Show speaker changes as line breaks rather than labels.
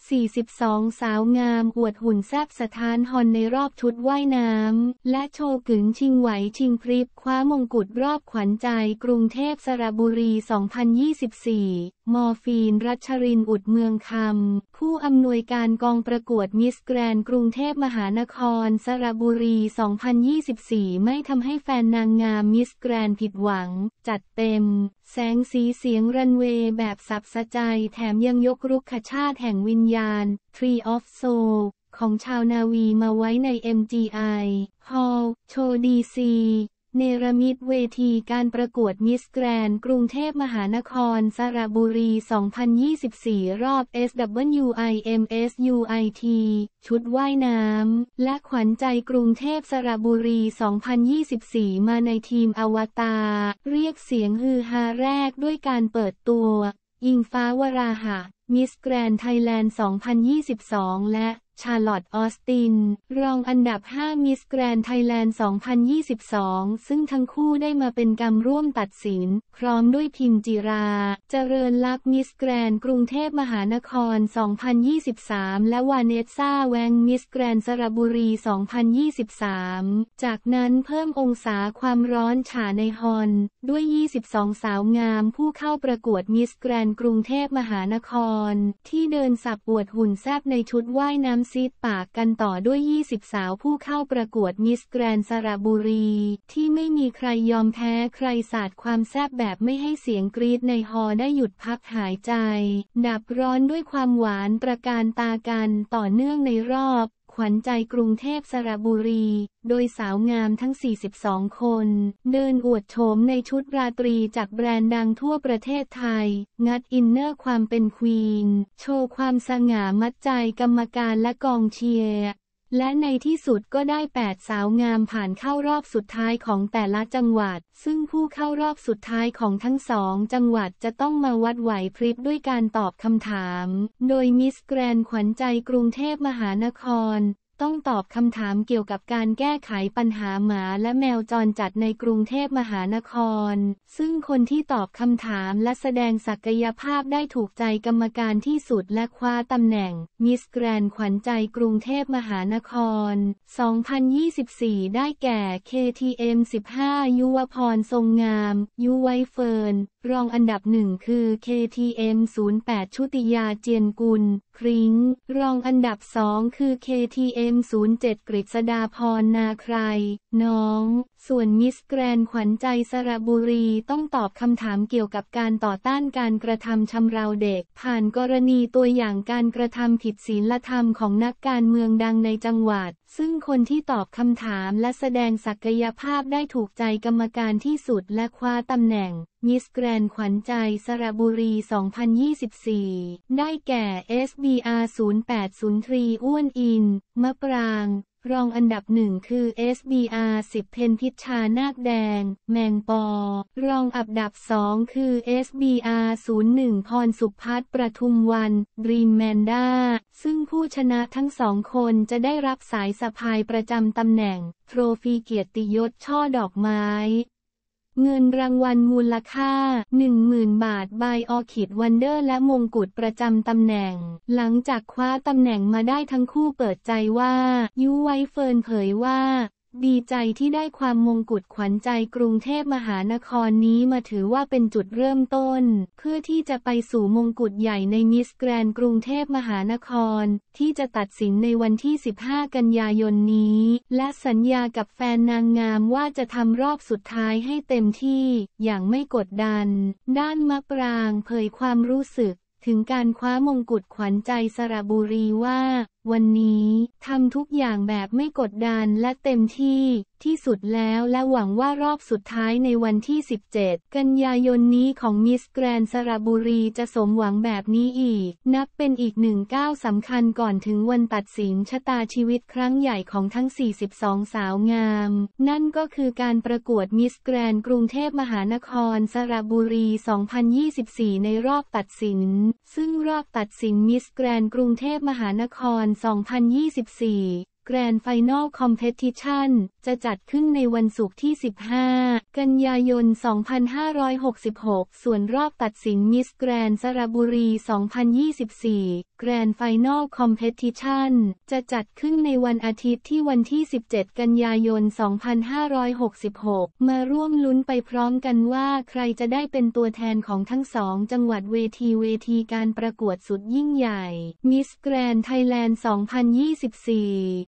42 สาวงามอวดหุ่นแซ่บสถานฮอนในรอบชุดว่ายน้ำและโชว์กึ๋งชิงไหวชิงพริบคว้ามงกุฎรอบขวัญใจกรุงเทพสระบุรี 2024 มอร์ฟีน รัชรินทร์ อุดเมืองคำผู้อำนวยการกองประกวดมิสแกรนด์กรุงเทพมหานครสระบุรี 2024 ไม่ทำให้แฟนนางงามมิสแกรนด์ผิดหวังจัดเต็มแสงสีเสียงรันเวย์แบบสับสะใจแถมยังยกรุกขชาติแห่งวิญญาณ Tree of Soul ของชาวนาวีมาไว้ใน MGI Hall โชว์ดีซีเนรมิตเวทีการประกวดมิสแกรนด์กรุงเทพมหานครสระบุรี 2024 รอบ SWIMSUIT ชุดว่ายน้ำและขวัญใจกรุงเทพสระบุรี 2024 มาในทีมอวตารเรียกเสียงฮือฮาแรกด้วยการเปิดตัวอิงฟ้าวราหะมิสแกรนด์ไทยแลนด์ 2022 และชาร์ลอตต์ ออสตินรองอันดับ 5 มิสแกรนด์ไทยแลนด์ 2022 ซึ่งทั้งคู่ได้มาเป็นกรรมร่วมตัดสินพร้อมด้วยพิมจิราเจริญลักษณ์มิสแกรนด์กรุงเทพมหานคร 2023 และวาเนสซ่าแวงมิสแกรนด์สระบุรี 2023 จากนั้นเพิ่มองศาความร้อนฉ่าในฮอนด้วย 22 สาวงามผู้เข้าประกวดมิสแกรนด์กรุงเทพมหานครที่เดินสับอวดหุ่นแซ่บในชุดว่ายน้ำซีดปากกันต่อด้วย 20 สาวผู้เข้าประกวดมิสแกรนด์สระบุรีที่ไม่มีใครยอมแพ้ใครสาดความแซ่บแบบไม่ให้เสียงกรี๊ดในฮอลได้หยุดพักหายใจดับร้อนด้วยความหวานตระการตากันต่อเนื่องในรอบขวัญใจกรุงเทพสระบุรีโดยสาวงามทั้ง 42 คนเดินอวดโฉมในชุดราตรีจากแบรนด์ดังทั่วประเทศไทยงัดอินเนอร์ความเป็นควีนโชว์ความสง่ามัดใจกรรมการและกองเชียร์และในที่สุดก็ได้ 8 สาวงามผ่านเข้ารอบสุดท้ายของแต่ละจังหวัดซึ่งผู้เข้ารอบสุดท้ายของทั้ง2จังหวัดจะต้องมาวัดไหวพริบด้วยการตอบคำถามโดยมิสแกรนด์ขวัญใจกรุงเทพมหานครต้องตอบคำถามเกี่ยวกับการแก้ไขปัญหาหมาและแมวจรจัดในกรุงเทพมหานครซึ่งคนที่ตอบคำถามและแสดงศักยภาพได้ถูกใจกรรมการที่สุดและคว้าตำแหน่งมิสแกรนด์ขวัญใจกรุงเทพมหานคร 2024 ได้แก่ KTM 15 ยุวพรทรงงามยุไวเฟิร์นรองอันดับ1คือ KTM 08 ชุติยาเจียนกุลพริ้งรองอันดับ2คือ KTM 07 กฤษดาพรนาใครน้องส่วนมิสแกรนด์ขวัญใจสระบุรีต้องตอบคำถามเกี่ยวกับการต่อต้านการกระทำชำเราเด็กผ่านกรณีตัวอย่างการกระทำผิดศีลธรรมของนักการเมืองดังในจังหวัดซึ่งคนที่ตอบคำถามและแสดงศักยภาพได้ถูกใจกรรมการที่สุดและคว้าตำแหน่งมิสแกรนด์ขวัญใจสระบุรี 2024 ได้แก่ SBR 0803 อ้วนอินมะปรางรองอันดับ1คือ SBR 10 เพ็ญพิชชานาคแดงแมงปอรองอันดับ2คือ SBR 01 พรสุพัฒน์ประทุมวันดรีมแมนด้าซึ่งผู้ชนะทั้ง2คนจะได้รับสายสะพายประจำตำแหน่งโทรฟีเกียรติยศช่อดอกไม้เงินรางวัลมูลค่า 10,000 บาทบายออคิดวันเดอร์และมงกุฎประจำตำแหน่งหลังจากคว้าตำแหน่งมาได้ทั้งคู่เปิดใจว่ายุไวเฟิร์นเผยว่าดีใจที่ได้ความมงกุฎขวัญใจกรุงเทพมหานครนี้มาถือว่าเป็นจุดเริ่มต้นเพื่อที่จะไปสู่มงกุฎใหญ่ในมิสแกรนด์กรุงเทพมหานครที่จะตัดสินในวันที่ 15 กันยายนนี้และสัญญากับแฟนนางงามว่าจะทำรอบสุดท้ายให้เต็มที่อย่างไม่กดดันด้านมะปรางเผยความรู้สึกถึงการคว้ามงกุฎขวัญใจสระบุรีว่าวันนี้ทำทุกอย่างแบบไม่กดดันและเต็มที่สุดแล้วและหวังว่ารอบสุดท้ายในวันที่ 17 กันยายนนี้ของมิสแกรนด์สระบุรีจะสมหวังแบบนี้อีกนับเป็นอีกหนึ่งก้าวสำคัญก่อนถึงวันตัดสินชะตาชีวิตครั้งใหญ่ของทั้ง 42 สาวงามนั่นก็คือการประกวดมิสแกรนด์กรุงเทพมหานครสระบุรี 2024 ในรอบตัดสินซึ่งรอบตัดสินมิสแกรนด์กรุงเทพมหานคร 2024 Grand Final Competition จะจัดขึ้นในวันศุกร์ที่ 15 กันยายน 2566 ส่วนรอบตัดสิน Miss Grand สระบุรี 2024 Grand Final Competition จะจัดขึ้นในวันอาทิตย์ที่วันที่ 17 กันยายน 2566 มาร่วมลุ้นไปพร้อมกันว่าใครจะได้เป็นตัวแทนของทั้งสองจังหวัดเวทีการประกวดสุดยิ่งใหญ่ Miss Grand Thailand 2024